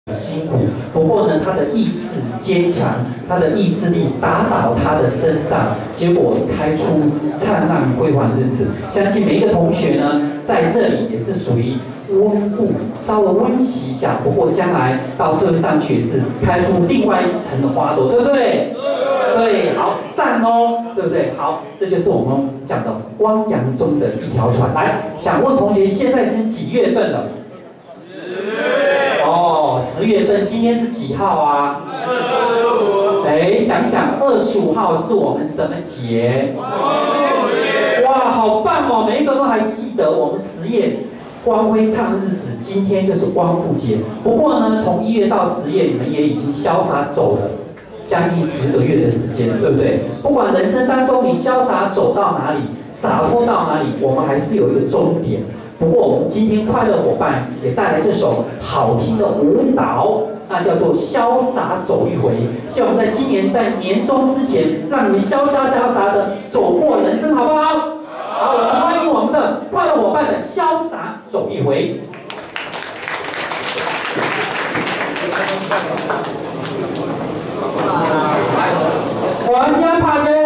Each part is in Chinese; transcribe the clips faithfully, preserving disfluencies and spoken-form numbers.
辛苦，不过呢，他的意志坚强，他的意志力打倒他的生长，结果开出灿烂辉煌的日子。相信每一个同学呢，在这里也是属于温故，稍微温习一下。不过将来到社会上去是开出另外一层的花朵，对不对？对，好，赞哦，对不对？好，这就是我们讲的汪洋中的一条船。来，想问同学，现在是几月份了？哦，十月份，今天是几号啊？二十五。哎，想想二十五号是我们什么节？光复节。哇，好棒哦！每一个都还记得我们实验光辉灿日子，今天就是光复节。不过呢，从一月到十月，你们也已经潇洒走了将近十个月的时间，对不对？不管人生当中你潇洒走到哪里，洒脱到哪里，我们还是有一个终点。不过我们今天快乐伙伴也带来这首好听的舞蹈，那叫做《潇洒走一回》。希望在今年在年终之前，让你们潇潇潇洒的走过人生，好不好？好，我们欢迎我们的快乐伙伴的《潇洒走一回》。我先拍这。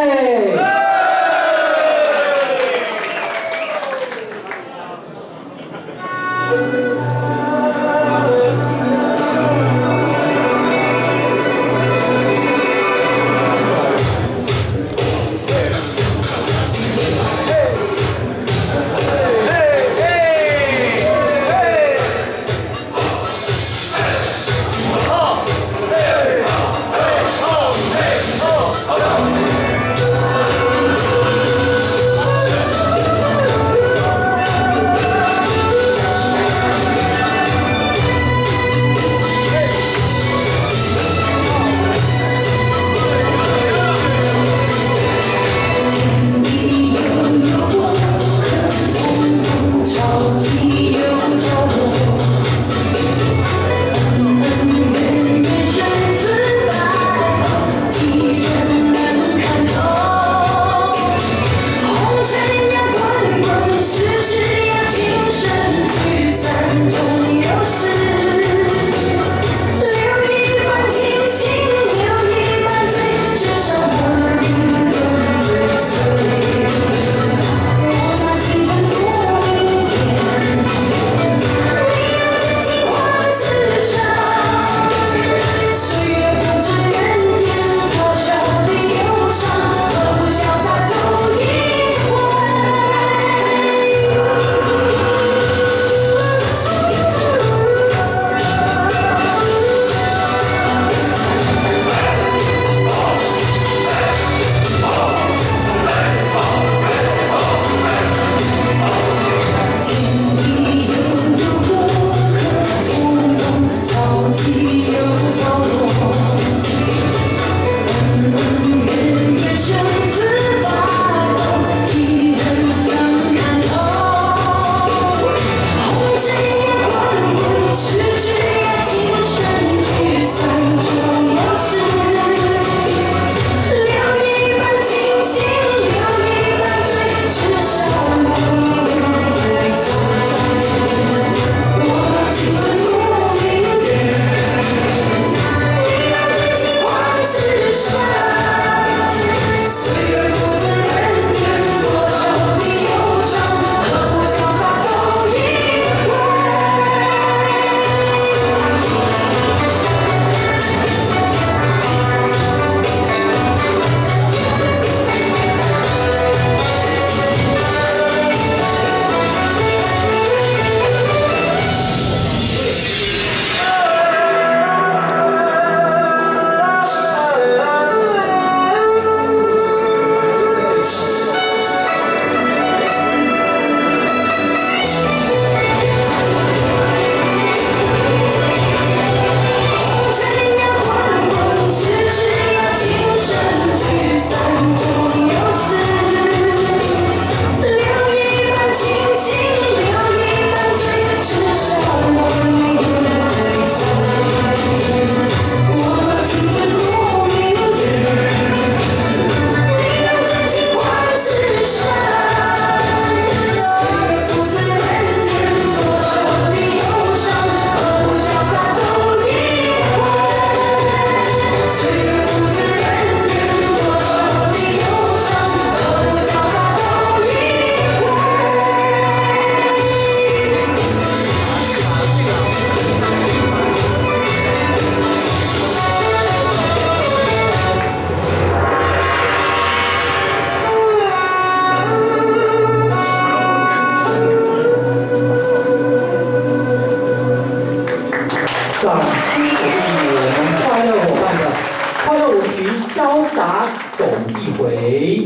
潇洒走一回。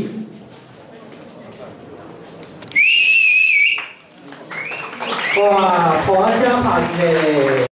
哇，好香好嘞！